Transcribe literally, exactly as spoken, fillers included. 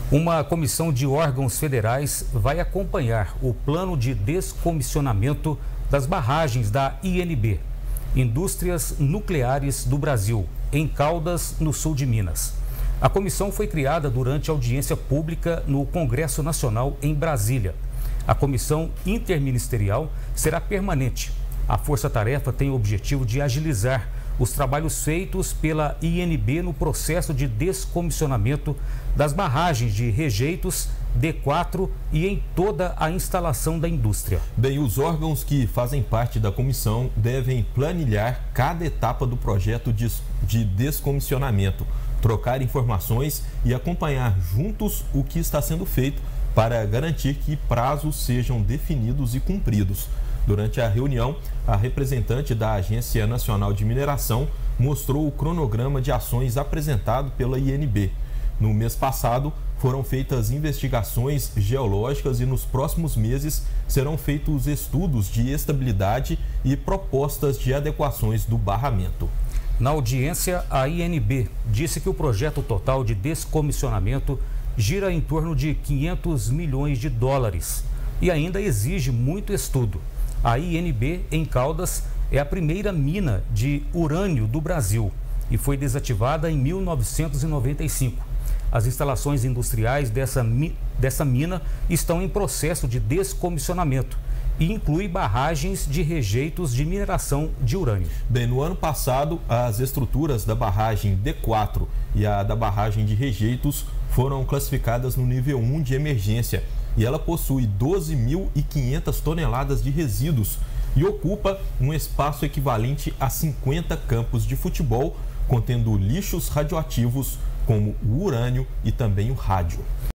Uma comissão de órgãos federais vai acompanhar o plano de descomissionamento das barragens da I N B, Indústrias Nucleares do Brasil, em Caldas, no sul de Minas. A comissão foi criada durante audiência pública no Congresso Nacional em Brasília. A comissão interministerial será permanente. A força-tarefa tem o objetivo de agilizar os trabalhos feitos pela I N B no processo de descomissionamento das barragens de rejeitos D quatro e em toda a instalação da indústria. Bem, os órgãos que fazem parte da comissão devem planilhar cada etapa do projeto de, de descomissionamento, trocar informações e acompanhar juntos o que está sendo feito para garantir que prazos sejam definidos e cumpridos. Durante a reunião, a representante da Agência Nacional de Mineração mostrou o cronograma de ações apresentado pela I N B. No mês passado, foram feitas investigações geológicas e nos próximos meses serão feitos estudos de estabilidade e propostas de adequações do barramento. Na audiência, a I N B disse que o projeto total de descomissionamento gira em torno de quinhentos milhões de dólares e ainda exige muito estudo. A I N B, em Caldas, é a primeira mina de urânio do Brasil e foi desativada em mil novecentos e noventa e cinco. As instalações industriais dessa, dessa mina estão em processo de descomissionamento e inclui barragens de rejeitos de mineração de urânio. Bem, no ano passado, as estruturas da barragem D quatro e a da barragem de rejeitos foram classificadas no nível um de emergência e ela possui doze mil e quinhentas toneladas de resíduos e ocupa um espaço equivalente a cinquenta campos de futebol, contendo lixos radioativos como o urânio e também o rádio.